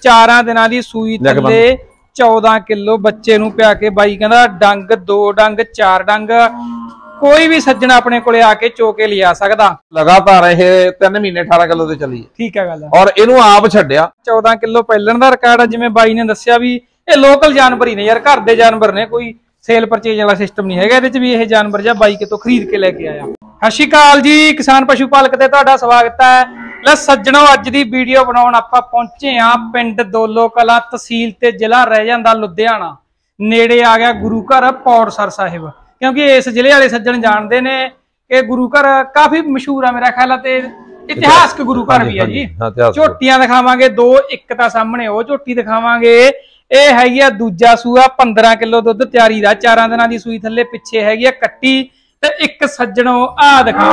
4 ਦਿਨਾਂ ਦੀ ਸੂਈ ਥੱਲੇ 14 किलो बच्चे नूं पिया के बाई कहंदा डंग 2 डंग 4 डंग कोई भी सज्जन अपने कोले आके चोके लिया सकदा। लगातार ये 3 महीने 18 किलो ते चली है। ठीक है गल और इनू आप छड्डिया 14 किलो पहलन दा रिकॉर्ड है। जिवें बाई ने दस्सिया भी ये लोकल जानवर ही ने यार, घर दे जानवर ने, कोई सेल परचेज वाला सिस्टम नहीं है। इहदे च भी ये जानवर जा बाई कितों खरीद के लेके आया। सत श्री अकाल जी, किसान पशु पालक ते तुहाडा स्वागत है। ਲੈ ਸੱਜਣੋ, ਅੱਜ ਦੀ ਵੀਡੀਓ ਬਣਾਉਣ ਆਪਾਂ ਪਹੁੰਚੇ ਆ ਪਿੰਡ ਦੋਲੋ ਕਲਾਂ, ਤਹਿਸੀਲ ਤੇ ਜ਼ਿਲ੍ਹਾ ਰਹਿ ਜਾਂਦਾ ਲੁਧਿਆਣਾ। ਨੇੜੇ ਆ ਗਿਆ ਗੁਰੂ ਘਰ ਪੌੜਸਰ ਸਾਹਿਬ, ਕਿਉਂਕਿ ਇਸ ਜ਼ਿਲ੍ਹੇ ਵਾਲੇ ਸੱਜਣ ਜਾਣਦੇ ਨੇ ਕਿ ਗੁਰੂ ਘਰ ਕਾਫੀ ਮਸ਼ਹੂਰ ਆ ਮੇਰਾ ਖਿਆਲ ਤੇ ਇਤਿਹਾਸਕ ਗੁਰੂ ਘਰ ਵੀ ਆ ਜੀ। ਝੋਟੀਆਂ ਦਿਖਾਵਾਂਗੇ 2, ਇੱਕ ਤਾਂ ਸਾਹਮਣੇ ਉਹ ਝੋਟੀ ਦਿਖਾਵਾਂਗੇ। ਇਹ ਹੈਗੀ ਆ ਦੂਜਾ ਸੂਆ, 15 ਕਿਲੋ ਦੁੱਧ ਤਿਆਰੀ ਦਾ, 4 ਦਿਨਾਂ ਦੀ ਸੂਈ ਥੱਲੇ, ਪਿੱਛੇ ਹੈਗੀ ਆ ਕੱਟੀ। ਤੇ ਇੱਕ ਸੱਜਣੋ ਆ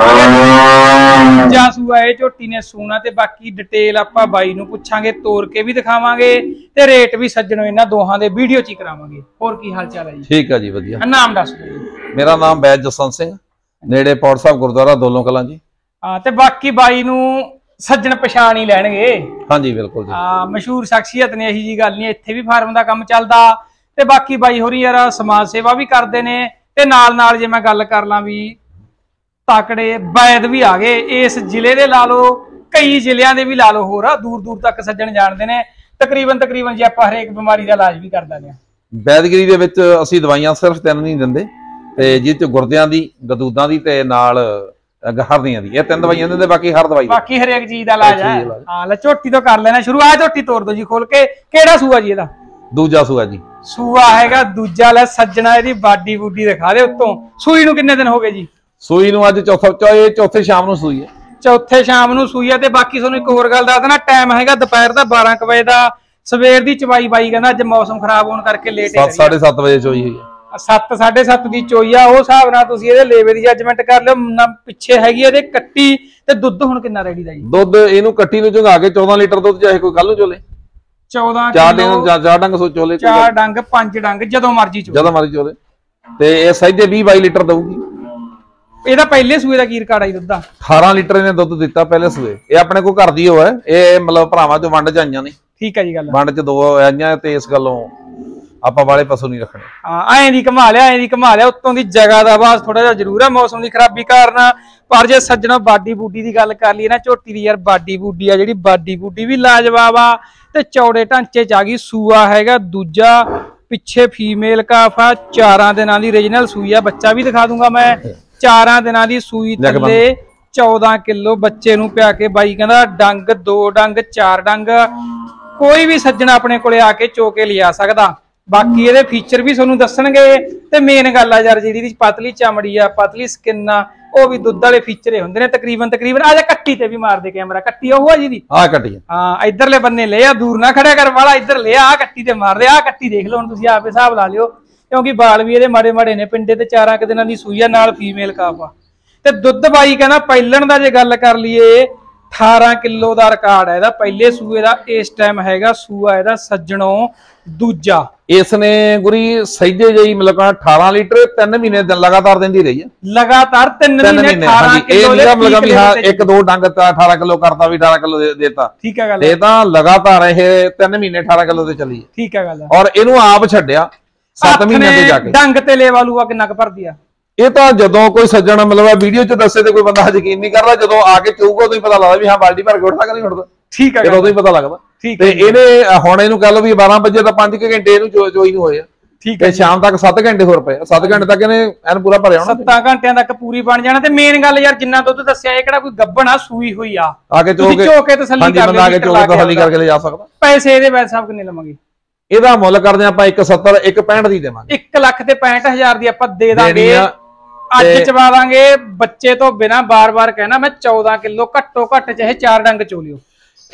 ਦਿਖਾਵਾਂਗੇ ਦੂਜਾ ਸੂਆ ਇਹ ਝੋਟੀ ਨੇ ਸੂਣਾ। ਤੇ ਬਾਕੀ ਡਿਟੇਲ ਆਪਾਂ ਬਾਈ ਨੂੰ ਪੁੱਛਾਂਗੇ, ਤੋਰ ਕੇ ਵੀ ਦਿਖਾਵਾਂਗੇ ਤੇ ਰੇਟ ਵੀ ਸੱਜਣੋ ਇਹਨਾਂ ਦੋਹਾਂ ਦੇ ਵੀਡੀਓ 'ਚ ਹੀ ਕਰਾਵਾਂਗੇ। ਹੋਰ ਕੀ ਹਾਲ ਚਾਲ ਹੈ ਜੀ? ਠੀਕ ਹੈ ਜੀ, ਵਧੀਆ। ਨਾਮ ਦੱਸ ਦਿਓ ਜੀ। ਮੇਰਾ ਨਾਮ ਬੈਜ ਜਸਵੰਤ ਸਿੰਘ, ਨੇੜੇ ਪੌੜ ਸਾਹਿਬ ਗੁਰਦੁਆਰਾ ਦੋਲੋ ਕਲਾਂ ਜੀ। ਹਾਂ, ਤੇ ਬਾਕੀ ਬਾਈ ਨੂੰ ਸੱਜਣ ਪਛਾਣ ਹੀ ਲੈਣਗੇ। ਹਾਂਜੀ ਬਿਲਕੁਲ ਜੀ। ਹਾਂ, ਮਸ਼ਹੂਰ ਸ਼ਖਸੀਅਤ ਨੇ, ਇਹੀ ਜੀ ਗੱਲ ਨਹੀਂ। ਇੱਥੇ ਵੀ ਫਾਰਮ ਦਾ ਕੰਮ ਚੱਲਦਾ ਤੇ ਬਾਕੀ ਬਾਈ ਹੋਰੀ ਯਾਰ ਸਮਾਜ ਸੇਵਾ ਵੀ ਕਰਦੇ ਨੇ। ਤੇ ਨਾਲ ਜੇ मैं गल कर ला भी ताकड़े वैद भी आ गए इस जिले दे, ला लो कई जिलियां दे भी ला लो, होर दूर तक सज्जण जानते ने। तकरीबन जे आपां हरेक बीमारी दा इलाज भी कर दिंदे आ। वैदगिरी दे विच असीं दवाइयां सिर्फ 3 नहीं दिंदे, ते जिह च गुरदियां दी, गदूदां दी ते नाल हरदियां दी, ये 3 दवाइयां दिंदे। बाकी हर दवाई बाकी हरेक चीज दा इलाज है। हां, ले झोटी तो कर लेना शुरू। आ झोटी तोड़ दो जी खोल के। किहड़ा सूआ जी इहदा? दूजा सूआ जी। सूआ हैगा दूजा। ले सज्जना इहदी बाडी बूडी दिखा दे उत्तों। सूई नूं किन्ने दिन हो गए जी? सूई नूं अज चौथे शाम नूं सूई है। चौथे शाम नूं सूई है। ते बाकी तुहानूं एक होर गल दस देना, टाइम हैगा दोपहर दा 12 बजे दा। सवेर दी चवाई बाई कहंदा अज मौसम खराब होने करके लेट है। 7:30 बजे चोई हुई है। 7 7:30 दी चोई आ। उस हिसाब नाल तुसीं इहदे लेवे दी जजमेंट कर लिओ। ना पिछे हैगी इहदे कट्टी ते दुੱਧ हुण किन्ना रेडी दा जी? दुੱਧ इहनूं कट्टी नूं झंगा के 14 लीटर दुੱਧ चाहे कोई कल नूं चोले। 14 4 डंग चोले, 4 डंग 5 डंग जदों मर्जी चोले। ते ये सहिजे 20-22 लीटर दऊगी। ਇਹਦਾ ਪਹਿਲੇ ਸੂਏ ਦਾ ਕੀ ਰਿਕਾਰਡ ਆਈ ਦੁੱਧ ਦਾ? 18 ਲੀਟਰ ਇਹਨੇ ਦੁੱਧ ਦਿੱਤਾ ਪਹਿਲੇ ਸੂਏ। ਇਹ ਆਪਣੇ ਕੋ ਘਰ ਦੀ ਹੋਇਆ, ਇਹ ਮਤਲਬ ਭਰਾਵਾਂ ਚੋਂ ਵੰਡ ਚ ਆਈਆਂ ਨੇ। ਠੀਕ ਹੈ ਜੀ ਗੱਲ। ਵੰਡ ਚ 2 ਆਈਆਂ ਤੇ ਇਸ ਗੱਲੋਂ ਆਪਾਂ ਵਾਲੇ ਪਸ਼ੂ ਨਹੀਂ ਰੱਖਣੇ। ਹਾਂ, ਐਂ ਦੀ ਘਮਾ ਲਿਆ ਉੱਤੋਂ ਦੀ ਜਗ੍ਹਾ ਦਾ ਬਾਸ ਥੋੜਾ ਜਿਹਾ ਜ਼ਰੂਰ ਹੈ ਮੌਸਮ ਦੀ ਖਰਾਬੀ ਕਾਰਨ। ਪਰ ਜੇ ਸੱਜਣੋ ਬਾਡੀ ਬੂਡੀ ਦੀ ਗੱਲ ਕਰ ਲਈਏ ਨਾ, ਝੋਟੀ ਦੀ ਯਾਰ ਬਾਡੀ ਬੂਡੀ ਆ ਜਿਹੜੀ, ਬਾਡੀ ਬੂਡੀ ਵੀ ਲਾਜਵਾਬ ਆ ਤੇ ਚੌੜੇ ਢਾਂਚੇ ਚ ਆ ਗਈ। ਸੂਆ ਹੈਗਾ ਦੂਜਾ, ਪਿੱਛੇ ਫੀਮੇਲ ਕਾਫ ਆ, 4 ਦਿਨਾਂ ਦੀ ਰੀਜਨਲ ਸੂਈ ਆ। ਬੱਚਾ ਵੀ ਦਿਖਾ ਦੂੰਗਾ ਮੈਂ। 4 ਦਿਨਾਂ ਦੀ ਸੂਈ ਥੱਲੇ 14 ਕਿਲੋ ਬੱਚੇ ਨੂੰ ਪਿਆ ਕੇ ਬਾਈ ਕਹਿੰਦਾ ਡੰਗ 2 ਡੰਗ 4 ਡੰਗ ਕੋਈ ਵੀ ਸੱਜਣ ਆਪਣੇ ਕੋਲੇ ਆ ਕੇ ਚੋਕੇ ਲਿਆ ਸਕਦਾ। ਬਾਕੀ ਇਹਦੇ ਫੀਚਰ ਵੀ ਤੁਹਾਨੂੰ ਦੱਸਣਗੇ। ਤੇ ਮੇਨ ਗੱਲ ਆ ਯਾਰ ਜਿਹੜੀ ਪਤਲੀ ਚਮੜੀ ਆ, ਪਤਲੀ ਸਕਿਨ ਆ, ਉਹ ਵੀ ਦੁੱਧ ਵਾਲੇ ਫੀਚਰ ਹੁੰਦੇ ਨੇ ਤਕਰੀਬਨ। ਆ ਜਾ ਕੱਟੀ ਤੇ ਵੀ ਮਾਰ ਦੇ ਕੈਮਰਾ। ਕੱਟੀ ਉਹ ਆ ਜੀ ਦੀ? ਆ ਕੱਟੀ। ਹਾਂ, ਇਧਰਲੇ ਬੰਨੇ ਲੈ ਆ, ਦੂਰ ਨਾ ਖੜਿਆ ਕਰ ਵਾਲਾ, ਇੱਧਰ ਲੈ ਆ ਕੱਟੀ ਤੇ ਮਾਰ ਦੇ। ਆ ਕੱਟੀ ਦੇਖ ਲਓ ਹੁਣ ਤੁਸੀਂ ਆਪੇ ਹਿਸਾਬ ਲਾ ਲਿਓ, ਕਿਉਂਕਿ ਬਾਲ ਵੀ ਇਹਦੇ ਮਾੜੇ ਮਾੜੇ ਨੇ। ਪਿੰਡੇ ਤੇ 4 ਦਿਨਾਂ ਦੀ ਸੂਈ ਆ, ਨਾਲ ਫੀਮੇਲ ਕਾਫ ਆ। ਤੇ ਦੁੱਧ ਬਾਈ ਕਹਿੰਦਾ ਪਹਿਲਣ ਦਾ ਜੇ ਗੱਲ ਕਰ ਲਈਏ 18 ਕਿਲੋ ਦਾ ਰਿਕਾਰਡ ਹੈ ਇਹਦਾ ਪਹਿਲੇ ਸੂਏ ਦਾ। ਇਸ ਟਾਈਮ ਹੈਗਾ ਸੂਆ ਇਹਦਾ ਸੱਜਣੋ ਦੂਜਾ। इसने गुरी सहीजे जी मतलब 18 लीटर 3 महीने लगातार देंदी रही है। लगातार 3 महीने 18 किलो मतलब भी हां 1-2 डंग 18 किलो करता भी 18 किलो देता। ठीक है गल। ये तां लगातार ये 3 महीने 18 किलो ते चली है। ठीक है गल। और इनु आप छड्डिया 7 महीने ते जाके डंग ते लेवा लूआ किन्ना क भरदी आ। ਇਹ ਤਾਂ ਜਦੋਂ ਕੋਈ ਸੱਜਣ ਮਤਲਬ ਵੀਡੀਓ 'ਚ ਦੱਸੇ ਤੇ ਕੋਈ ਬੰਦਾ ਯਕੀਨ ਨਹੀਂ ਕਰਦਾ, ਜਦੋਂ ਆ ਕੇ ਚੂਗਾ ਉਦੋਂ ਹੀ ਪਤਾ ਲੱਗਦਾ ਵੀ ਹਾਂ ਬਾਲਟੀ ਭਰ ਕੇ ਉੱਠਦਾ ਕਿ ਨਹੀਂ ਉੱਠਦਾ। ਠੀਕ ਹੈ, ਉਦੋਂ ਹੀ ਪਤਾ ਲੱਗਦਾ। ਤੇ ਇਹਨੇ ਹੁਣ ਇਹਨੂੰ ਕਹਿ ਲਓ ਵੀ 12 ਵਜੇ ਤਾਂ 5 ਘੰਟੇ ਇਹਨੂੰ ਚੋਈ ਨੂੰ ਹੋਏ ਆ। ਠੀਕ ਹੈ, ਸ਼ਾਮ ਤੱਕ 7 ਘੰਟੇ ਹੋਰ ਪਏ। 7 ਘੰਟੇ ਤੱਕ ਇਹਨੇ ਐਨ ਪੂਰਾ ਭਰਿਆ ਹੋਣਾ। 7 ਘੰਟਿਆਂ ਤੱਕ ਪੂਰੀ ਬਣ ਜਾਣਾ। ਤੇ ਮੇਨ ਗੱਲ ਯਾਰ ਜਿੰਨਾ ਦੁੱਧ ਦੱਸਿਆ ਇਹ ਕਿਹੜਾ ਕੋਈ ਗੱਭਣ ਆ, ਸੂਈ ਹੋਈ ਆ। ਆ ਕੇ ਚੋਕੇ ਤਸੱਲੀ ਕਰ ਲੈ, ਤਸੱਲੀ ਕਰਕੇ ਲੈ ਜਾ ਸਕਦਾ। ਪੈਸੇ ਇਹਦੇ ਵੈਸੇ ਸਾਹਿਬ ਕਿੰਨੇ ਲਵਾਂਗੇ? ਇਹਦਾ ਮੁੱਲ ਕਰਦੇ ਆਪਾਂ 170 165 ਦੀ ਦੇਵਾਂਗੇ। 1,65,000 ਦੀ ਆਪਾਂ ਦੇ ਦਾਂਗੇ। ਅੱਜ ਚਵਾ ਦਾਂਗੇ ਬੱਚੇ ਤੋਂ ਬਿਨਾ। ਬਾਰ-ਬਾਰ ਕਹਿਣਾ ਮੈਂ 14 ਕਿਲੋ ਘੱਟੋ ਘੱਟ ਚਾਹੇ 4 ਡੰਗ ਚੋ ਲਿਓ।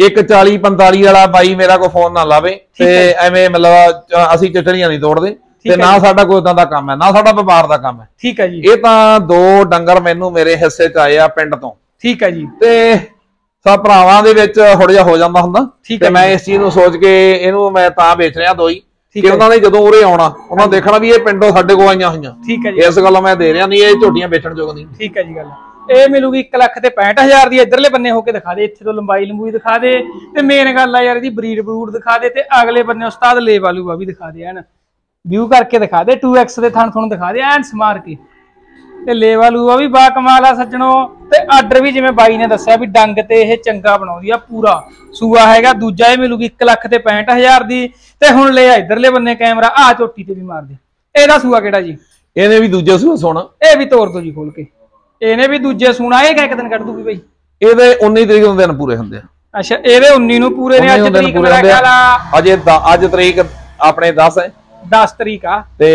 140-45 ਵਾਲਾ ਬਾਈ ਮੇਰਾ ਕੋਈ ਫੋਨ ਨਾ ਲਾਵੇ ਤੇ ਐਵੇਂ ਮਤਲਬ ਅਸੀਂ ਚਟੜੀਆਂ ਨਹੀਂ ਤੋੜਦੇ ਤੇ ਨਾ ਸਾਡਾ ਕੋਈ ਉਦਾਂ ਦਾ ਕੰਮ ਹੈ, ਨਾ ਸਾਡਾ ਵਪਾਰ ਦਾ ਕੰਮ ਹੈ। ਠੀਕ ਹੈ ਜੀ। ਇਹ ਤਾਂ 2 ਡੰਗਰ ਮੈਨੂੰ ਮੇਰੇ ਹਿੱਸੇ ਚ ਆਏ ਆ ਪਿੰਡ ਤੋਂ। ਠੀਕ ਹੈ ਜੀ। ਤੇ ਸਭ ਭਰਾਵਾਂ ਦੇ ਵਿੱਚ ਥੋੜਾ ਜਿਹਾ ਹੋ ਜਾਂਦਾ ਹੁੰਦਾ ਤੇ ਮੈਂ ਇਸ ਚੀਜ਼ ਨੂੰ ਸੋਚ ਕੇ ਇਹਨੂੰ ਮੈਂ ਤਾਂ ਵੇਚ ਰਿਹਾ 2 ਹੀ ਕਿ ਉਹਨਾਂ ਨੇ ਜਦੋਂ ਉਰੇ ਆਉਣਾ ਉਹਨਾਂ ਦੇਖਣਾ ਵੀ ਇਹ ਪਿੰਡੋਂ ਸਾਡੇ ਕੋਲ ਆਈਆਂ ਹੋਈਆਂ। ਠੀਕ ਹੈ ਜੀ। ਇਸ ਗੱਲੋਂ ਮੈਂ ਦੇ ਰਿਹਾ, ਨਹੀਂ ਇਹ ਝੋਟੀਆਂ ਵੇਚਣ ਯੋਗ ਨਹੀਂ। ਠੀਕ ਹੈ ਜੀ ਗੱਲ। ਇਹ ਮਿਲੂਗੀ 1,65,000 ਦੀ। ਇਧਰਲੇ ਬੰਨੇ ਹੋ ਕੇ ਦਿਖਾ ਦੇ, ਇੱਥੇ ਤੋਂ ਲੰਬਾਈ ਲੰਬੂਈ ਦਿਖਾ ਦੇ ਤੇ ਮੇਨ ਗੱਲ ਆ ਯਾਰ ਇਹਦੀ ਬਰੀਡ ਬਰੂਡ ਦਿਖਾ ਦੇ ਤੇ ਅਗਲੇ ਬੰਨੇ ਉਸਤਾਦ ਲੇ ਵਾਲੂਗਾ ਵੀ ਦਿਖਾ ਦੇ, ਐਨ ਵਿਊ ਕਰਕੇ ਦਿਖਾ ਦੇ, 2x ਦੇ ਥਣ ਥਣ ਦਿਖਾ ਦੇ ਐਨ ਸਮਾਰ ਕੇ ਤੇ ਲੇ ਵਾਲੂਗਾ ਵੀ ਬਾ ਕਮਾਲ ਆ ਸੱਜਣੋ। ਤੇ ਆਰਡਰ ਵੀ ਜਿਵੇਂ ਬਾਈ ਨੇ ਦੱਸਿਆ ਵੀ ਡੰਗ ਤੇ ਇਹ ਚੰਗਾ ਬਣਾਉਂਦੀ ਆ, ਪੂਰਾ ਸੂਆ ਹੈਗਾ। ਦੂਜਾ ਇਹ ਮਿਲੂਗੀ 1,65,000 ਦੀ। ਤੇ ਹੁਣ ਲੈ ਆ ਇਧਰਲੇ ਬੰਨੇ ਕੈਮਰਾ, ਆ ਝੋਟੀ ਤੇ ਵੀ ਮਾਰ ਦੇ। ਇਹਦਾ ਸੂਆ ਕਿਹੜਾ ਜੀ? ਇਹਨੇ ਵੀ ਦੂਜਾ ਸੂਆ ਸੋਣਾ, ਇਹ ਵੀ ਤੋੜ ਦੋ ਜੀ ਖੋਲ ਕੇ। ਇਹਨੇ ਵੀ ਦੂਜੇ ਸੂਣਾ। ਇਹ ਕਿੰਨੇ ਦਿਨ ਕੱਢ ਦੂਗੀ ਬਾਈ? ਇਹਦੇ 19 ਤਰੀਕ ਨੂੰ ਦਿਨ ਪੂਰੇ ਹੁੰਦੇ ਆ। ਅੱਛਾ ਇਹਦੇ 19 ਨੂੰ ਪੂਰੇ ਨੇ। ਅੱਜ ਤਰੀਕ ਮੇਰਾ ਖਿਆਲ ਆ ਅਜੇ ਅੱਜ ਤਰੀਕ ਆਪਣੇ 10 ਹੈ, 10 ਤਰੀਕ ਆ ਤੇ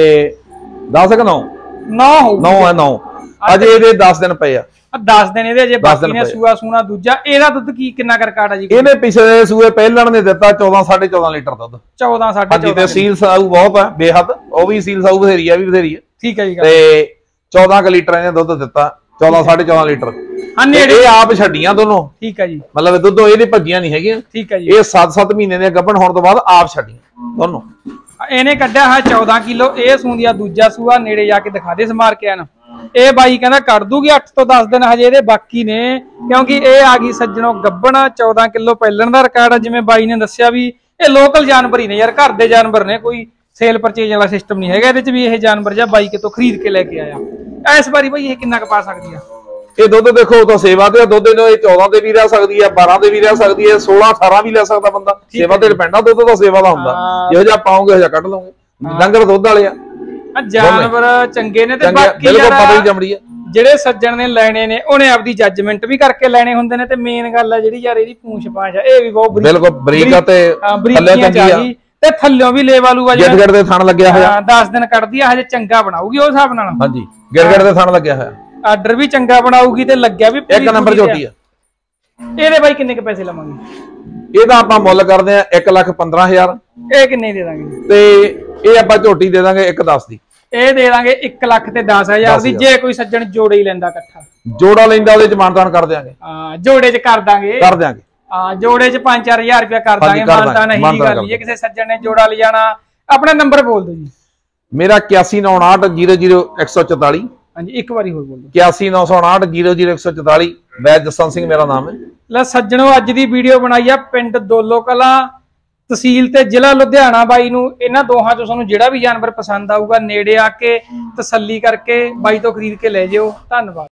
10 ਕਿ 9 ਹੋ 9 ਹੈ 9 ਅਜੇ ਇਹਦੇ 10 ਦਿਨ ਪਏ ਆ। 10 ਦਿਨ ਇਹਦੇ ਅਜੇ ਬਾਕੀ ਨੇ ਸੂਆ ਸੂਣਾ। ਦੂਜਾ ਇਹਦਾ ਦੁੱਧ ਕਿੰਨਾ ਕਰ ਕਾਟ ਆ ਜੀ? ਇਹਨੇ ਪਿਛਲੇ ਸੂਏ ਪਹਿਲਣ ਨੇ ਦਿੱਤਾ 14 14.5 ਲੀਟਰ ਦੁੱਧ। 14 14.5 ਤੇ ਸੀਲ ਸਾਊ ਬਹੁਤ ਆ ਬੇਹੱਦ, ਉਹ ਵੀ ਸੀਲ ਸਾਊ ਬਥੇਰੀ ਆ ਵੀ ਬਥੇਰੀ ਆ। ਠੀਕ ਹੈ ਜੀ। ਤੇ 14 ਲੀਟਰ ਇਹਨੇ ਦੁੱਧ ਦਿੱਤਾ, 14 14.5 ਲੀਟਰ। ਇਹ ਆਪ ਛੱਡੀਆਂ ਦੋਨੋਂ। ਠੀਕ ਹੈ ਜੀ। ਮਤਲਬ ਦੁੱਧ ਇਹਦੇ ਭੱਜੀਆਂ ਨਹੀਂ ਹੈਗੀਆਂ। ਠੀਕ ਹੈ ਜੀ। ਇਹ 7 ਮਹੀਨੇ ਦੇ ਗੱਭਣ ਹੋਣ ਤੋਂ ਬਾਅਦ ਆਪ ਛੱਡੀਆਂ ਦੋਨੋਂ। ਇਹਨੇ ਕੱਢਿਆ ਹੈ 14 ਕਿਲੋ। ਇਹ ਸੂੰਦੀਆ ਦੂਜਾ ਸੂਆ, ਨੇੜੇ ਜਾ ਕੇ ਦਿਖਾ ਦੇ ਸਮਾਰ ਕੇ ਆਣ। ਇਹ ਬਾਈ ਕਹਿੰਦਾ ਕਰ ਦੂਗੀ 8 ਤੋਂ 10 ਦਿਨ ਹਜੇ ਇਹਦੇ ਬਾਕੀ ਨੇ, ਕਿਉਂਕਿ ਇਹ ਆ ਗਈ ਸੱਜਣੋ ਗੱਭਣ। 14 ਕਿਲੋ ਪਹਿਲਣ ਦਾ ਰਿਕਾਰਡ ਆ। ਜਿਵੇਂ ਬਾਈ ਨੇ ਦੱਸਿਆ ਵੀ ਇਹ ਲੋਕਲ ਜਾਨਵਰ ਹੀ ਨੇ ਯਾਰ, ਘਰ ਦੇ ਜਾਨਵਰ ਨੇ, ਕੋਈ ਸੇਲ ਪਰਚੇਜ ਵਾਲਾ ਸਿਸਟਮ ਨਹੀਂ ਹੈਗਾ ਇਹਦੇ ਚ ਵੀ। ਇਹ ਜਾਨਵਰ ਜਾਂ ਬਾਈ ਕਿਤੋਂ ਖਰੀਦ ਕੇ ਲੈ ਕੇ ਆਇਆ। ਇਸ ਵਾਰੀ ਬਾਈ ਇਹ ਕਿੰਨਾ ਕੁ ਪਾ ਸਕਦੀ ਆ? ਇਹ ਦੁੱਧ ਦੇਖੋ ਤਾਂ ਸੇਵਾ ਤੇ ਦੁੱਧ ਇਹ 14 ਤੇ ਵੀ ਰਹਿ ਸਕਦੀ ਹੈ, 12 ਤੇ ਵੀ ਰਹਿ ਸਕਦੀ ਹੈ, 16 18 ਵੀ ਲੈ ਸਕਦਾ ਬੰਦਾ। ਸੇਵਾ ਤੇ ਡਿਪੈਂਡ ਆ, ਦੁੱਧ ਤਾਂ ਸੇਵਾ ਦਾ ਹੁੰਦਾ। ਜਿਹੋ ਜਿਹਾ ਪਾਓਗੇ ਉਹ ਜਿਹਾ ਕੱਢ ਲਓਗੇ। ਡੰਗਰ ਦੁੱਧ ਵਾਲੇ ਆ, ਜਾਨਵਰ ਚੰਗੇ ਨੇ। ਤੇ ਬਾਕੀ ਜਿਹੜੇ ਸੱਜਣ ਨੇ ਲੈਣੇ ਨੇ ਉਹਨੇ ਆਪਦੀ ਜੱਜਮੈਂਟ ਵੀ ਕਰਕੇ ਲੈਣੇ ਹੁੰਦੇ ਨੇ। ਤੇ ਮੇਨ ਗੱਲ ਆ ਜਿਹੜੀ ਯਾਰ ਇਹਦੀ ਪੂੰਛ ਪਾਛ ਆ, ਇਹ ਵੀ ਬਹੁਤ ਬਿਲਕੁਲ ਬਰੀਕ ਆ ਤੇ ਥੱਲੇ ਚੰਗੀ ਆ ਤੇ ਥੱਲਿਓਂ ਵੀ ਲੇਵਾਲੂਗਾ। ਗਿੜਗੜ ਦੇ ਥਣ ਲੱਗਿਆ ਹੋਇਆ। 10 ਦਿਨ ਕੱਢਦੀ ਆ ਹਜੇ, ਚੰਗਾ ਬਣਾਊਗੀ ਉਸ ਹਿਸਾਬ ਨਾਲ। ਹਾਂਜੀ ਗਿੜਗੜ ਦੇ ਥਣ ਲੱਗਿਆ ਹੋਇਆ। ਆਰਡਰ ਵੀ ਚੰਗਾ ਬਣਾਊਗੀ ਤੇ ਲੱਗਿਆ ਵੀ ਇੱਕ ਨੰਬਰ ਝੋਟੀ ਆ। ਇਹਦੇ ਬਾਈ ਕਿੰਨੇ ਕੁ ਪੈਸੇ ਲਵਾਂਗੇ? ਇਹਦਾ ਆਪਾਂ ਮੁੱਲ ਕਰਦੇ ਆ 1,15,000। ਇਹ ਕਿੰਨੇ ਦੇ ਦਾਂਗੇ? ਤੇ ਇਹ ਆਪਾਂ ਝੋਟੀ ਦੇ ਦਾਂਗੇ 1,10 ਦੀ। ਇਹ ਦੇ ਦਾਂਗੇ 1,10,000 ਦੀ। ਜੇ ਕੋਈ ਸੱਜਣ ਜੋੜੇ ਹੀ ਲੈਂਦਾ ਇਕੱਠਾ, ਜੋੜਾ ਲੈਂਦਾ ਉਹਦੇ ਚ ਮਾਨਤਾਨ ਕਰ ਦਿਆਂਗੇ। ਹਾਂ ਜੋੜੇ ਚ ਕਰ ਦਾਂਗੇ। ਹਾਂ ਜੋੜੇ ਚ 5-4 ਹਜ਼ਾਰ ਰੁਪਇਆ ਕਰ ਦਾਂਗੇ। ਮਾਨਤਾਨ ਨਹੀਂ ਗੱਲ। ਜੇ ਕਿਸੇ ਸੱਜਣ ਨੇ ਜੋੜਾ ਲੈ ਜਾਣਾ, ਆਪਣਾ ਨੰਬਰ ਬੋਲ ਦਿਓ ਜੀ। ਮੇਰਾ 8198000144। ਹਾਂਜੀ ਇੱਕ ਵਾਰੀ ਹੋਰ ਬੋਲ ਦਿਓ। 8198000144। ਵੈਦ ਜਸਵੰਤ ਸਿੰਘ ਮੇਰਾ ਨਾਮ ਹੈ। ਲੈ ਸੱਜਣੋ ਅੱਜ ਦੀ ਵੀਡੀਓ ਬਣਾਈ ਆ ਪਿੰਡ ਦੋਲੋ ਕਲਾਂ, ਤਹਿਸੀਲ ਤੇ ਜ਼ਿਲ੍ਹਾ ਲੁਧਿਆਣਾ। ਬਾਈ ਨੂੰ ਇਹਨਾਂ ਦੋਹਾਂ ਚੋਂ ਤੁਹਾਨੂੰ ਜਿਹੜਾ ਵੀ ਜਾਨਵਰ ਪਸੰਦ ਆਊਗਾ ਨੇੜੇ ਆ ਕੇ ਤਸੱਲੀ ਕਰਕੇ ਬਾਈ ਤੋਂ ਖਰੀਦ ਕੇ ਲੈ ਜਿਓ। ਧੰਨਵਾਦ।